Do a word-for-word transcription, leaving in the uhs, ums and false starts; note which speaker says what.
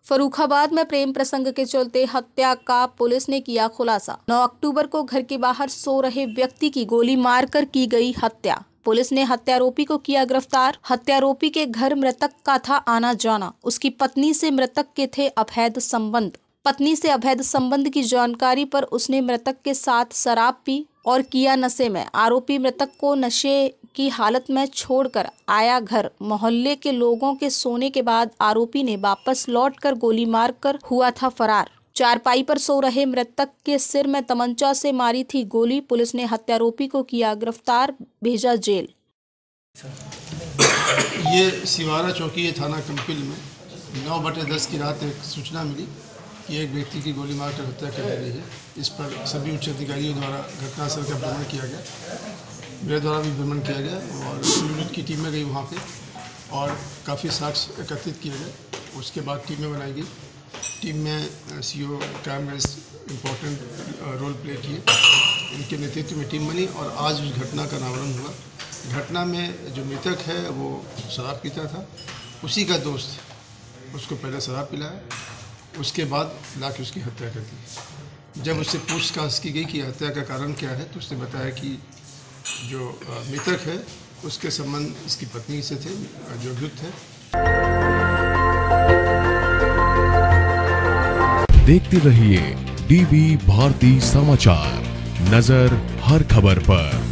Speaker 1: फर्रुखाबाद में प्रेम प्रसंग के चलते हत्या का पुलिस ने किया खुलासा। नौ अक्टूबर को घर के बाहर सो रहे व्यक्ति की गोली मारकर की गई हत्या। पुलिस ने हत्यारोपी को किया गिरफ्तार। हत्यारोपी के घर मृतक का था आना जाना। उसकी पत्नी से मृतक के थे अवैध संबंध। पत्नी से अवैध संबंध की जानकारी पर उसने मृतक के साथ शराब पी और किया नशे में। आरोपी मृतक को नशे की हालत में छोड़कर आया घर। मोहल्ले के लोगों के सोने के बाद आरोपी ने वापस लौटकर गोली मारकर हुआ था फरार। चारपाई पर सो रहे मृतक के सिर में तमंचा से मारी थी गोली। पुलिस ने हत्यारोपी को किया गिरफ्तार, भेजा जेल।
Speaker 2: ये सिवारा चौकी थाना कंपिल में नौ बटे दस की रात एक सूचना मिली कि एक व्यक्ति की गोली मारकर हत्या कर दी गई है। इस पर सभी उच्च अधिकारियों द्वारा घटनास्थल का भ्रमण किया गया, मेरे द्वारा भी भ्रमण किया गया और यूनिट की टीमें गई वहाँ पे और काफ़ी साक्ष्य एकत्रित किए गए। उसके बाद टीमें बनाई गई। टीम में सीओ क्राइम का इम्पोर्टेंट रोल प्ले किए। इनके नेतृत्व में टीम बनी और आज उस घटना का अनावरण हुआ। घटना में जो मृतक है वो शराब पीता था, उसी का दोस्त उसको पहले शराब पिलाया, उसके बाद लाके उसकी हत्या कर दी। जब उससे पूछताछ की गई कि हत्या का कारण क्या है तो उसने बताया कि जो मृतक है उसके संबंध इसकी पत्नी से थे जो अभियुक्त है।
Speaker 3: देखते रहिए डीवी भारती समाचार, नजर हर खबर पर।